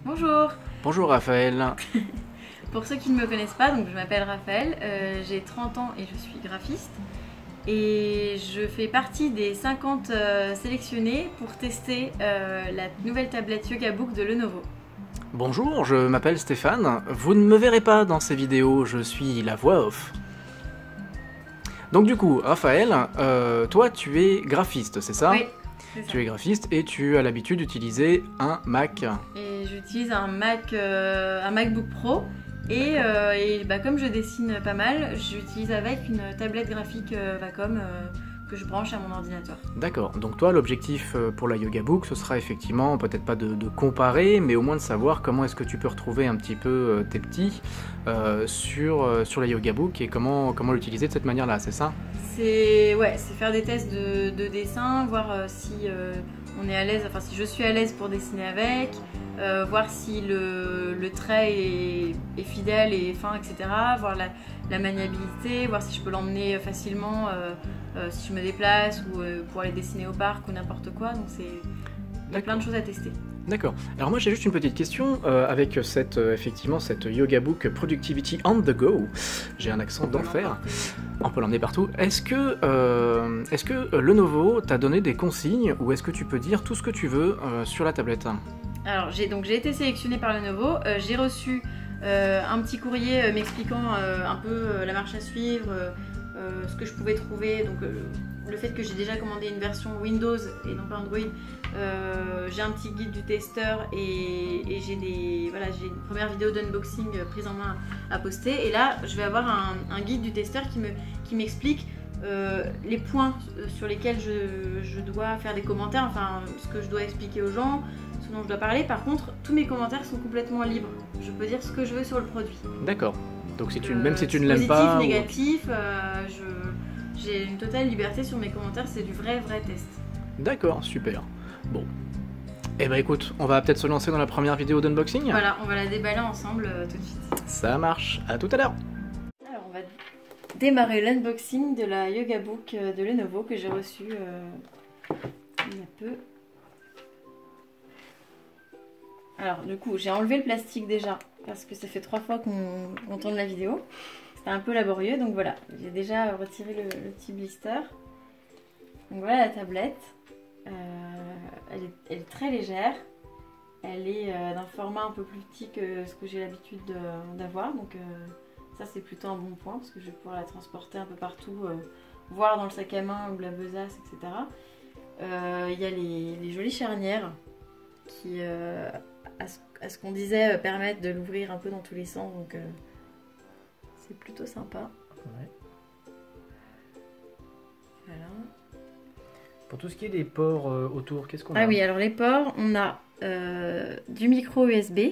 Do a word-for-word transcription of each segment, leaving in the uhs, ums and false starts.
Bonjour. Bonjour Raphaël. Pour ceux qui ne me connaissent pas, donc je m'appelle Raphaël, euh, j'ai trente ans et je suis graphiste. Et je fais partie des cinquante euh, sélectionnés pour tester euh, la nouvelle tablette Yogabook de Lenovo. Bonjour, je m'appelle Stéphane. Vous ne me verrez pas dans ces vidéos, je suis la voix off. Donc du coup, Raphaël, euh, toi tu es graphiste, c'est ça? Oui, c'est ça. Tu es graphiste et tu as l'habitude d'utiliser un Mac. Et j'utilise un Mac, euh, un MacBook Pro. Et, euh, et bah, comme je dessine pas mal, j'utilise avec une tablette graphique euh, Wacom euh, que je branche à mon ordinateur. D'accord, donc toi l'objectif pour la Yogabook, ce sera effectivement peut-être pas de, de comparer, mais au moins de savoir comment est-ce que tu peux retrouver un petit peu euh, tes petits euh, sur, euh, sur la Yogabook et comment, comment l'utiliser de cette manière-là, c'est ça? C'est ouais, c'est faire des tests de, de dessin, voir euh, si euh, on est à l'aise, enfin si je suis à l'aise pour dessiner avec, euh, voir si le, le trait est, est fidèle et fin, et cetera. Voir la, la maniabilité, voir si je peux l'emmener facilement euh, euh, si je me déplace ou euh, pour aller dessiner au parc ou n'importe quoi. Donc c'est il y a plein de choses à tester. D'accord. Alors moi j'ai juste une petite question euh, avec cette euh, effectivement cette Yogabook Productivity on the go. J'ai un accent d'enfer. On peut l'emmener partout. Est-ce que euh, est-ce que Lenovo t'a donné des consignes ou est-ce que tu peux dire tout ce que tu veux euh, sur la tablette? Alors j'ai donc j'ai été sélectionnée par Lenovo. Euh, j'ai reçu euh, un petit courrier euh, m'expliquant euh, un peu euh, la marche à suivre, euh, euh, ce que je pouvais trouver. Donc euh, le fait que j'ai déjà commandé une version Windows et non pas Android. Euh, j'ai un petit guide du testeur et, et j'ai des voilà j'ai une première vidéo d'unboxing prise en main à poster. Et là je vais avoir un, un guide du testeur qui me qui m'explique euh, les points sur lesquels je, je dois faire des commentaires, enfin ce que je dois expliquer aux gens, ce dont je dois parler. Par contre, tous mes commentaires sont complètement libres. Je peux dire ce que je veux sur le produit. D'accord. Donc si tu, euh, même si tu ne l'aimes pas... Positif, négatif, ou... euh, je, j'ai une totale liberté sur mes commentaires, c'est du vrai, vrai test. D'accord, super. Bon. Eh ben écoute, on va peut-être se lancer dans la première vidéo d'unboxing. Voilà, on va la déballer ensemble euh, tout de suite. Ça marche, à tout à l'heure. Alors on va démarrer l'unboxing de la Yogabook de Lenovo que j'ai reçue euh, il y a peu. Alors du coup j'ai enlevé le plastique déjà parce que ça fait trois fois qu'on qu'on tourne la vidéo. C'était un peu laborieux, donc voilà, j'ai déjà retiré le, le petit blister. Donc voilà la tablette. Euh, elle, est, elle est très légère. Elle est euh, d'un format un peu plus petit que ce que j'ai l'habitude d'avoir. Donc euh, ça c'est plutôt un bon point parce que je vais pouvoir la transporter un peu partout, euh, voire dans le sac à main ou la besace, et cetera. Il euh, y a les, les jolies charnières qui... Euh, à ce, à ce qu'on disait, euh, permettent de l'ouvrir un peu dans tous les sens, donc euh, c'est plutôt sympa. Ouais. Voilà. Pour tout ce qui est des ports euh, autour, qu'est-ce qu'on a? Ah oui, alors les ports, on a euh, du micro U S B,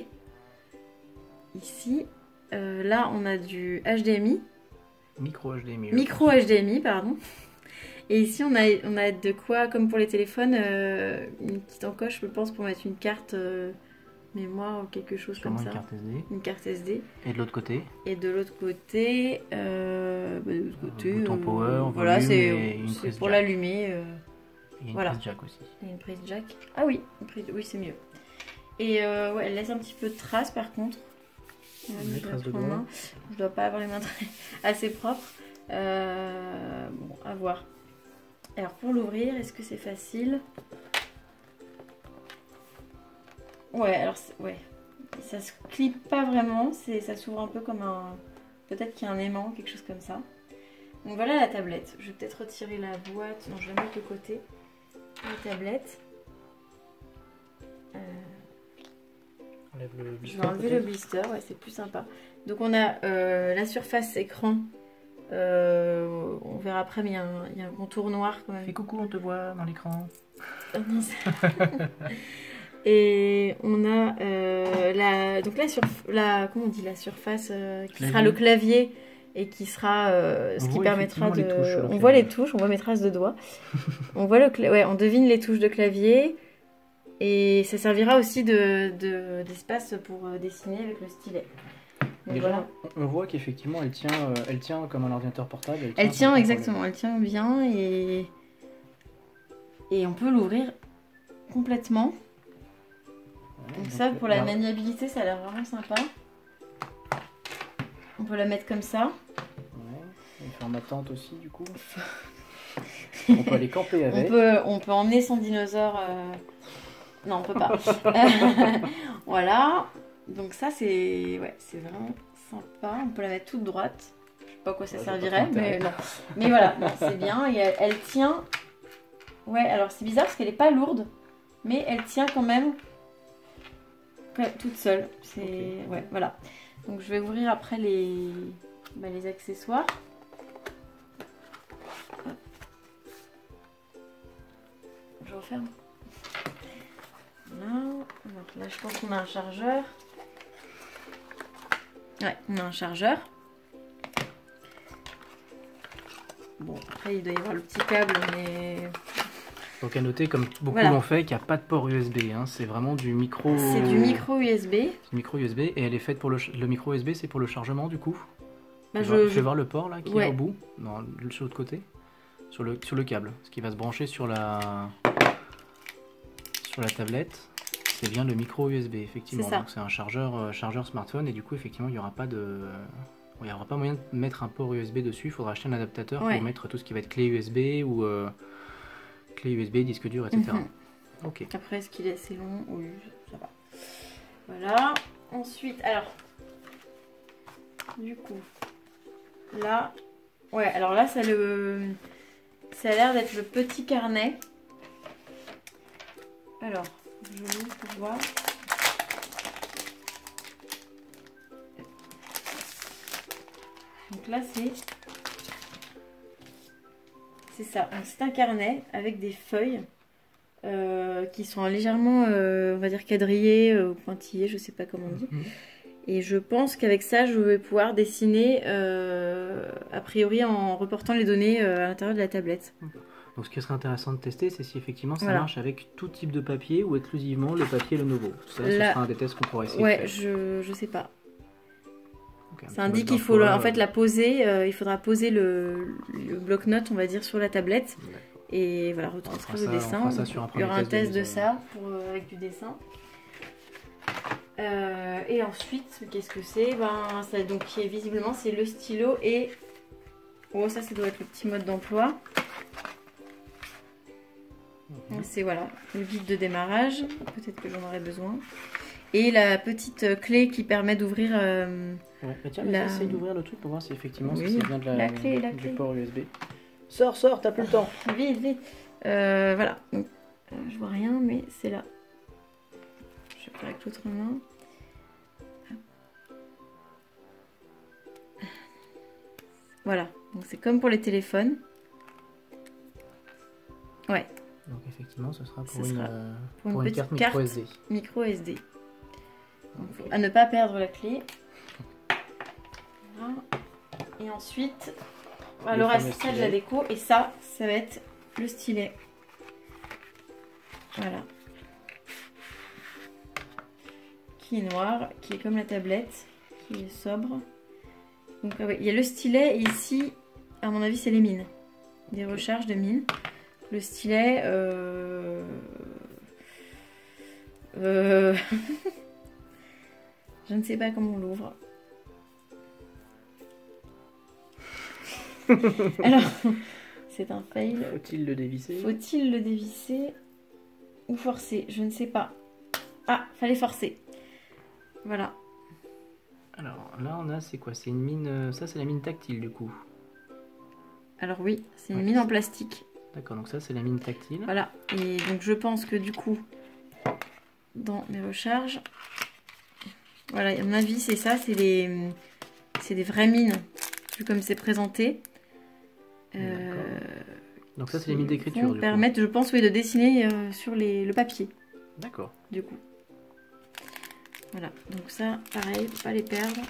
ici, euh, là on a du H D M I. Micro H D M I. Micro H D M I, pardon. Et ici on a, on a de quoi, comme pour les téléphones, euh, une petite encoche, je pense, pour mettre une carte... Euh, mémoire ou quelque chose Sûrement comme ça. Une carte S D. Une carte S D. Et de l'autre côté? Et de l'autre côté, euh, bah, de l'autre côté, bouton euh, power, voilà, c'est pour jack. l'allumer. Euh, Il y a une voilà. prise jack aussi. Il y a une prise jack. Ah oui, une prise, oui c'est mieux. Et euh, ouais, elle laisse un petit peu de traces par contre. Les traces de doigts. Je dois pas avoir les mains très assez propres. Euh, bon, à voir. Alors pour l'ouvrir, est-ce que c'est facile? Ouais, alors ouais, ça se clip pas vraiment, ça s'ouvre un peu comme un... Peut-être qu'il y a un aimant, quelque chose comme ça. Donc voilà la tablette. Je vais peut-être retirer la boîte. Non, je vais la mettre de côté. La tablette. Euh... Enlève le blister, je vais enlever le blister, ouais, c'est plus sympa. Donc on a euh, la surface écran. Euh, on verra après, mais il y, il y a un contour noir quand même. Fais coucou, on te voit dans l'écran. Oh, non, et on a euh, la donc la, sur, la comment on dit la surface euh, qui clavier. Sera le clavier et qui sera euh, ce on qui permettra de touches, on voit les touches, on voit mes traces de doigts. On voit le cla... ouais, on devine les touches de clavier et ça servira aussi de de, d'espace pour dessiner avec le stylet. Donc déjà, voilà. On voit qu'effectivement elle tient euh, elle tient comme un ordinateur portable. Elle tient, elle tient exactement, elle tient bien et et on peut l'ouvrir complètement. Ouais, donc, donc ça, pour la là... maniabilité, ça a l'air vraiment sympa. On peut la mettre comme ça. Ouais, et faire ma tente aussi, du coup. On peut aller camper avec. On peut, on peut emmener son dinosaure. Euh... Non, on peut pas. Voilà. Donc ça, c'est ouais, c'est vraiment sympa. On peut la mettre toute droite. Je sais pas à quoi ça Ouais, servirait, mais non. Mais voilà, c'est bien. Et elle, elle tient. Ouais, alors c'est bizarre parce qu'elle est pas lourde, mais elle tient quand même toute seule. C'est okay. Ouais, voilà. Donc je vais ouvrir après les, bah, les accessoires. Je referme. Voilà. Donc là, je pense qu'on a un chargeur. Ouais, on a un chargeur. Bon, après, il doit y avoir le petit câble, mais... Donc à noter, comme beaucoup voilà. l'ont fait, qu'il n'y a pas de port U S B. Hein. C'est vraiment du micro... C'est du micro U S B. C'est micro U S B. Et elle est faite pour le... Le micro U S B, c'est pour le chargement, du coup. Bah, je, je... Vais... je vais voir le port, là, qui ouais. est au bout. Non, sur l'autre côté. Sur le... sur le câble. Ce qui va se brancher sur la... sur la tablette. C'est bien le micro U S B, effectivement. Donc c'est un chargeur, euh, chargeur smartphone. Et du coup, effectivement, il n'y aura pas de... Il n'y aura pas moyen de mettre un port U S B dessus. Il faudra acheter un adaptateur ouais. pour mettre tout ce qui va être clé U S B ou... Euh... clé U S B, disque dur, et cetera. Mm-hmm. Ok. Après, est-ce qu'il est assez long? Oui, ça va. Voilà. Ensuite, alors, du coup, là, ouais, alors là, ça le, ça a l'air d'être le petit carnet. Alors, je l'ouvre pour voir. Donc là, c'est... C'est ça, c'est un carnet avec des feuilles euh, qui sont légèrement, euh, on va dire, quadrillées ou euh, pointillées, je sais pas comment on dit. Mmh. Et je pense qu'avec ça, je vais pouvoir dessiner, euh, a priori, en reportant les données euh, à l'intérieur de la tablette. Donc ce qui serait intéressant de tester, c'est si effectivement ça voilà. marche avec tout type de papier ou exclusivement le papier Lenovo. Ça, là, ce sera un des tests qu'on pourra essayer ouais, de faire. je, je sais pas. Okay, ça indique qu'il faut la, en fait la poser, euh, il faudra poser le, le bloc-notes, on va dire, sur la tablette. Et voilà, retranscrire le dessin. Ça sur un il y aura un test de, de ça pour, euh, avec du dessin. Euh, et ensuite, qu'est-ce que c'est? Ben, ça, donc, visiblement, c'est le stylo et... Oh, ça, ça doit être le petit mode d'emploi. Mm-hmm. C'est, voilà, le guide de démarrage. Peut-être que j'en aurai besoin. Et la petite clé qui permet d'ouvrir... Euh, ouais, mais tiens, la... essaye d'ouvrir le truc pour voir si effectivement oui, si c'est bien de la, la clé, la du clé. port U S B. Sors, sors, t'as plus le temps. Vite, vite. Euh, voilà. Donc, euh, je vois rien, mais c'est là. Je vais faire avec l'autre main. Voilà. Donc c'est comme pour les téléphones. Ouais. Donc effectivement, ce sera pour, ce une, sera euh, pour, pour une, une carte, carte micro S D. Micro S D. Donc, okay. À ne pas perdre la clé. Voilà. Et ensuite, le reste, ça de la déco. Et ça, ça va être le stylet. Voilà. Qui est noir, qui est comme la tablette, qui est sobre. Donc ah ouais, il y a le stylet et ici, à mon avis, c'est les mines. Des okay. recharges de mines. Le stylet... Euh... Euh... Je ne sais pas comment on l'ouvre. Alors, c'est un fail. Faut-il le dévisser? Faut-il le dévisser ou forcer? Je ne sais pas. Ah, fallait forcer. Voilà. Alors là, on a, c'est quoi? C'est une mine... Ça, c'est la mine tactile, du coup. Alors oui, c'est une ouais, mine en plastique. D'accord, donc ça, c'est la mine tactile. Voilà. Et donc, je pense que du coup, dans mes recharges... Voilà, à mon avis, c'est ça. C'est des... c'est des vraies mines, vu comme c'est présenté. Euh, donc ça, c'est les mines d'écriture, du permettre, coup. Je pense, oui, de dessiner euh, sur les, le papier. D'accord. Du coup. Voilà, donc ça, pareil, faut pas les perdre.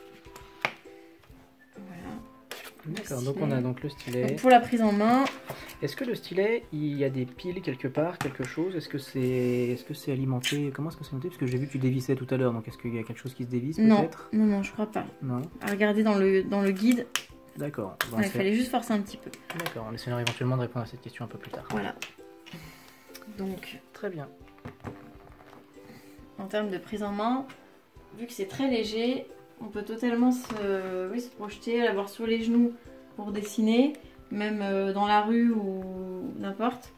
Voilà. D'accord, donc on a donc le stylet. Donc pour la prise en main. Est-ce que le stylet, il y a des piles quelque part, quelque chose? Est-ce que c'est est-ce que c'est alimenté? Comment est-ce que c'est alimenté? Parce que j'ai vu que tu dévissais tout à l'heure, donc est-ce qu'il y a quelque chose qui se dévisse peut-être? Non, non, non, je crois pas. Non. À regarder dans le, dans le guide. D'accord. Bon, il fallait juste forcer un petit peu. D'accord, on essaiera éventuellement de répondre à cette question un peu plus tard. Voilà. Donc. Très bien. en termes de prise en main, vu que c'est très léger, on peut totalement se, oui, se projeter, l'avoir sur les genoux pour dessiner, même euh, dans la rue ou n'importe.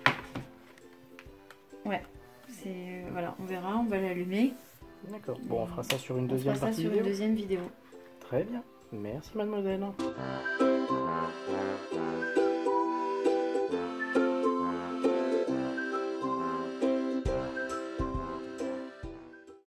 Ouais, c'est euh, voilà, on verra, on va l'allumer. D'accord. Bon, on fera ça sur une on deuxième fera ça partie sur vidéo. une deuxième vidéo. Très bien. Merci mademoiselle.